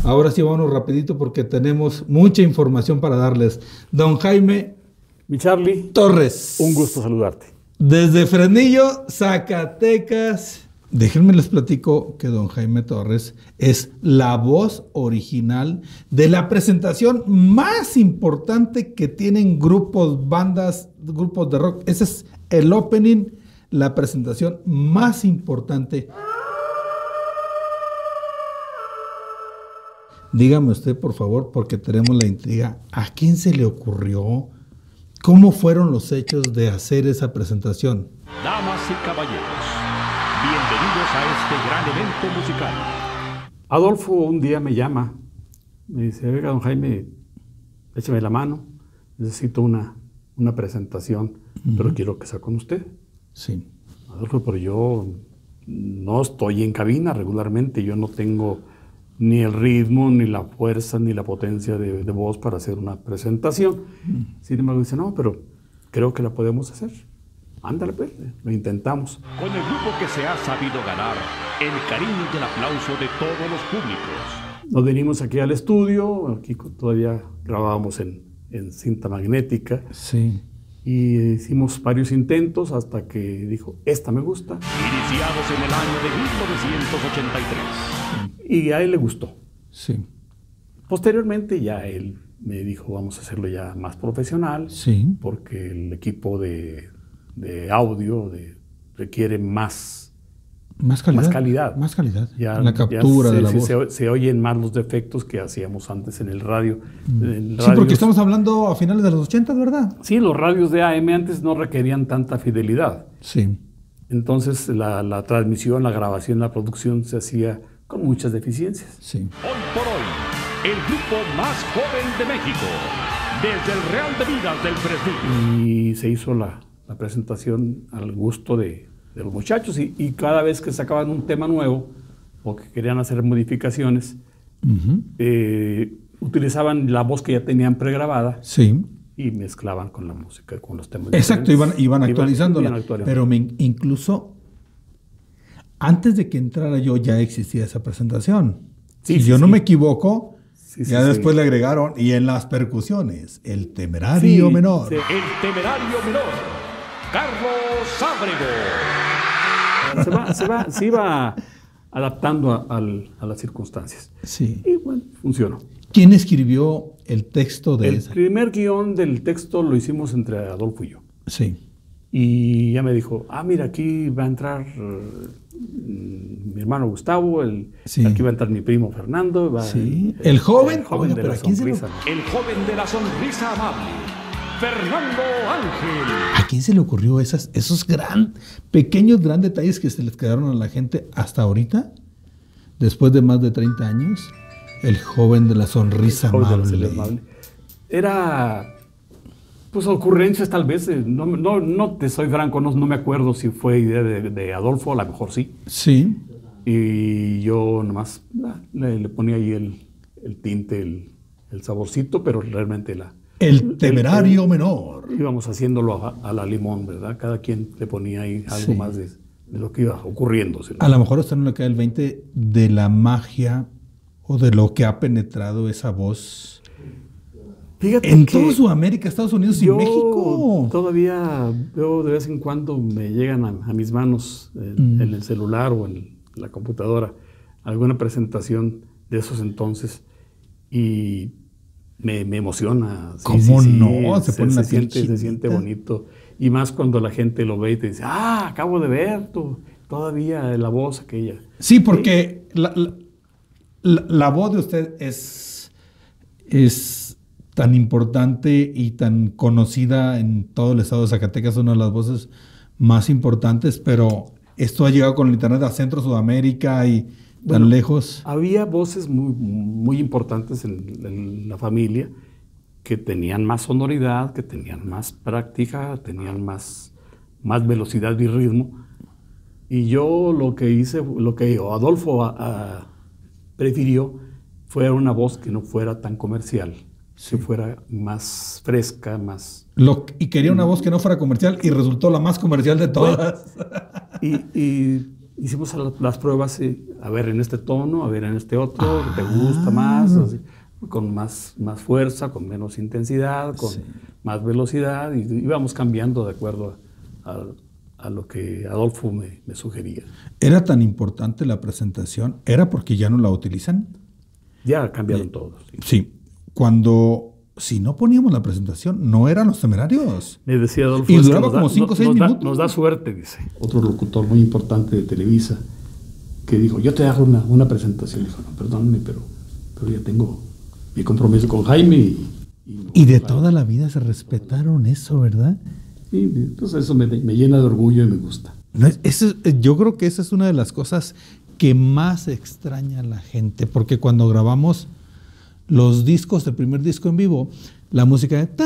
Ahora sí, vámonos rapidito porque tenemos mucha información para darles. Don Jaime. Mi Charlie. Torres. Un gusto saludarte. Desde Fresnillo, Zacatecas. Déjenme les platico que don Jaime Torres es la voz original de la presentación más importante que tienen grupos, bandas, grupos de rock. Ese es el opening, la presentación más importante. Dígame usted, por favor, porque tenemos la intriga. ¿A quién se le ocurrió? ¿Cómo fueron los hechos de hacer esa presentación? Damas y caballeros, bienvenidos a este gran evento musical. Adolfo un día me llama, me dice, oiga, don Jaime, échame la mano, necesito una presentación, pero quiero que sea con usted. Sí. Adolfo, pero yo no estoy en cabina regularmente, yo no tengo ni el ritmo, ni la fuerza, ni la potencia de voz para hacer una presentación. Sin embargo, dice, no, pero creo que la podemos hacer. Ándale, pues, lo intentamos. Con el grupo que se ha sabido ganar el cariño y el aplauso de todos los públicos. Nos venimos aquí al estudio, aquí todavía grabábamos en cinta magnética. Sí. Y hicimos varios intentos hasta que dijo, esta me gusta. Iniciados en el año de 1983. Y a él le gustó. Sí. Posteriormente ya él me dijo, vamos a hacerlo ya más profesional. Sí. Porque el equipo de audio requiere más calidad. Más calidad. Ya, la captura de la voz. Se oyen más los defectos que hacíamos antes en el radio. Sí, porque estamos hablando a finales de los 80, ¿verdad? Sí, los radios de AM antes no requerían tanta fidelidad. Sí. Entonces la transmisión, la grabación, la producción se hacía con muchas deficiencias. Sí. Hoy por hoy, el grupo más joven de México, desde el Real de Vidas del Fresnillo. Y se hizo la presentación al gusto de los muchachos y cada vez que sacaban un tema nuevo o que querían hacer modificaciones, utilizaban la voz que ya tenían pregrabada. Sí. Y mezclaban con la música, con los temas. Exacto, iban actualizándola. Pero incluso antes de que entrara yo ya existía esa presentación. Si yo no me equivoco, ya después le agregaron, y en las percusiones, el temerario menor. Sí. El temerario menor, Carlos Ábrego. Se iba adaptando a las circunstancias. Sí. Y bueno, funcionó. ¿Quién escribió el texto de esa? El primer guión del texto lo hicimos entre Adolfo y yo. Sí. Y ya me dijo, mira, aquí va a entrar mi hermano Gustavo, aquí va a entrar mi primo Fernando. El joven de la sonrisa. El joven de la sonrisa amable, Fernando Ángel. ¿A quién se le ocurrió esos pequeños gran detalles que se les quedaron a la gente hasta ahorita? Después de más de 30 años, el joven de la sonrisa amable. Era... Pues ocurrencias tal vez, no te soy franco, no me acuerdo si fue idea de Adolfo, a lo mejor sí. Sí. Y yo nomás le ponía ahí el tinte, el saborcito, pero realmente el temerario menor. Íbamos haciéndolo a la limón, ¿verdad? Cada quien le ponía ahí algo más de lo que iba ocurriendo. A lo mejor a usted no le cae el 20 de la magia o de lo que ha penetrado esa voz. Fíjate en toda Sudamérica, Estados Unidos y México. Todavía veo de vez en cuando me llegan a mis manos en el celular o en la computadora alguna presentación de esos entonces y me emociona. ¿Cómo no? Se siente bonito. Y más cuando la gente lo ve y te dice, acabo de ver todavía la voz aquella. Sí, porque la voz de usted es tan importante y tan conocida en todo el estado de Zacatecas, una de las voces más importantes, pero esto ha llegado con el internet a Centro, Sudamérica y tan lejos. Había voces muy, muy importantes en la familia que tenían más sonoridad, que tenían más práctica, tenían más velocidad y ritmo. Y yo lo que hice, lo que Adolfo prefirió, fue una voz que no fuera tan comercial. Que fuera más fresca, más... Y quería una voz que no fuera comercial y resultó la más comercial de todas. Y hicimos las pruebas, a ver en este tono, a ver en este otro, ¿te gusta más? Así, con más fuerza, con menos intensidad, con más velocidad, y íbamos cambiando de acuerdo a lo que Adolfo me sugería. ¿Era tan importante la presentación? ¿Era porque ya no la utilizan? Ya cambiaron todos. Sí. Si no poníamos la presentación, no eran los Temerarios. Me decía Adolfo. Y duraba como 5 o 6 minutos. Nos da suerte, dice. Otro locutor muy importante de Televisa, que dijo, yo te hago una presentación. Dijo, no, perdóname, pero ya tengo mi compromiso con Jaime. Y de toda la vida se respetaron eso, ¿verdad? Sí, entonces eso me llena de orgullo y me gusta. Yo creo que esa es una de las cosas que más extraña a la gente, porque cuando grabamos los discos, el primer disco en vivo, la música de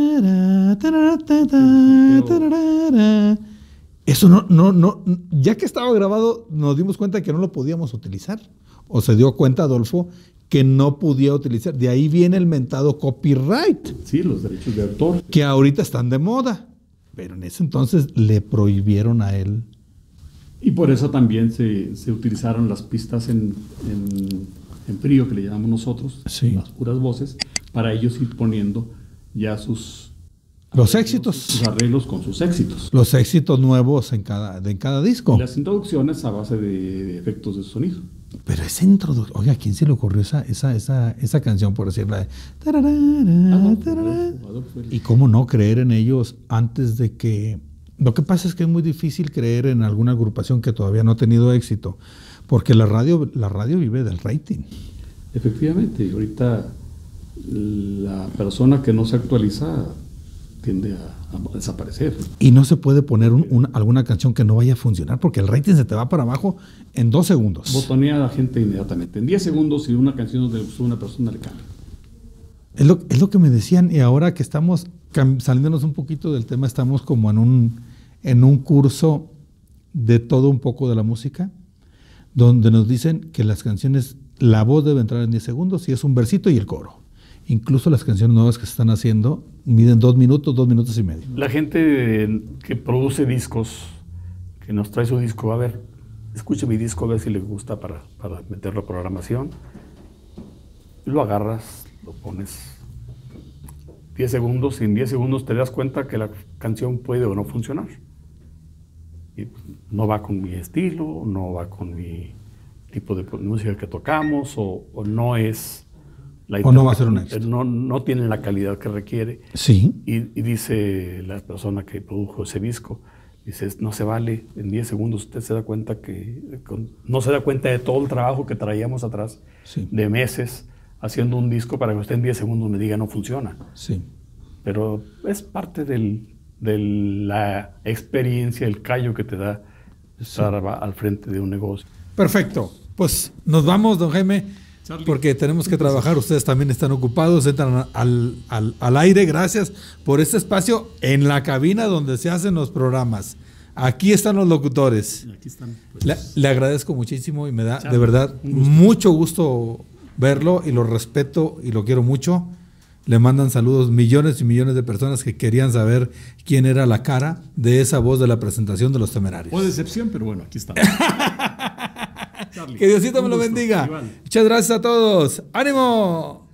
eso no, ya que estaba grabado, nos dimos cuenta que no lo podíamos utilizar. O se dio cuenta Adolfo que no podía utilizar. De ahí viene el mentado copyright. Sí, los derechos de autor. Que ahorita están de moda. Pero en ese entonces le prohibieron a él. Y por eso también se utilizaron las pistas en frío, que le llamamos nosotros, las puras voces, para ellos ir poniendo ya los éxitos. Sus arreglos con sus éxitos. Los éxitos nuevos en cada disco. Y las introducciones a base de efectos de sonido. Pero esa introducción, oiga, ¿a quién se le ocurrió esa canción, por decirla? Adolfo. Y cómo no creer en ellos antes de que... Lo que pasa es que es muy difícil creer en alguna agrupación que todavía no ha tenido éxito, porque la radio vive del rating. Efectivamente, y ahorita la persona que no se actualiza tiende a desaparecer. Y no se puede poner alguna canción que no vaya a funcionar, porque el rating se te va para abajo en 2 segundos. Botonea a la gente inmediatamente. En 10 segundos, si una canción no le gustó a una persona, le cambia. Es lo que me decían, y ahora que estamos saliéndonos un poquito del tema, estamos como en un curso de todo un poco de la música, donde nos dicen que las canciones, la voz debe entrar en 10 segundos y es un versito y el coro. Incluso las canciones nuevas que se están haciendo miden 2 minutos, 2 minutos y medio. La gente que produce discos, que nos trae su disco, a ver, escuche mi disco, a ver si le gusta para meterlo a programación. Lo agarras, lo pones 10 segundos y en 10 segundos te das cuenta que la canción puede o no funcionar. Y no va con mi estilo, no va con mi tipo de música que tocamos o no es... O no va a ser un éxito. No tienen la calidad que requiere. Sí. Y dice la persona que produjo ese disco, dice, no se vale, en 10 segundos usted se da cuenta no se da cuenta de todo el trabajo que traíamos atrás, de meses, haciendo un disco para que usted en 10 segundos me diga no funciona. Sí. Pero es parte de la experiencia, el callo que te da estar al frente de un negocio. Perfecto. Pues nos vamos, don Jaime. Charlie, porque tenemos que trabajar, ustedes también están ocupados, entran al aire. Gracias por este espacio en la cabina donde se hacen los programas. Aquí están los locutores. Aquí están, pues. Le agradezco muchísimo y me da de verdad mucho gusto verlo y lo respeto y lo quiero mucho. Le mandan saludos millones y millones de personas que querían saber quién era la cara de esa voz de la presentación de Los Temerarios. O decepción, pero bueno, aquí estamos. Que Diosito me lo bendiga. Muchas gracias a todos. ¡Ánimo!